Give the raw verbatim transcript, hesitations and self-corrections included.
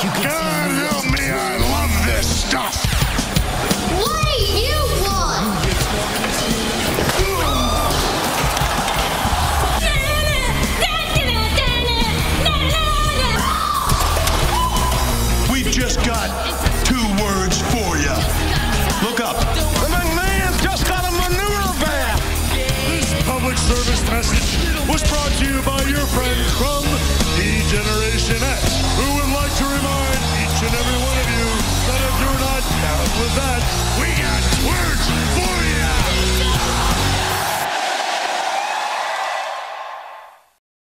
God help me, I love this stuff. What do you want? We've just got two words for you. Look up. The McMahon's just got a manure bath. This public service message was brought to you by your friends.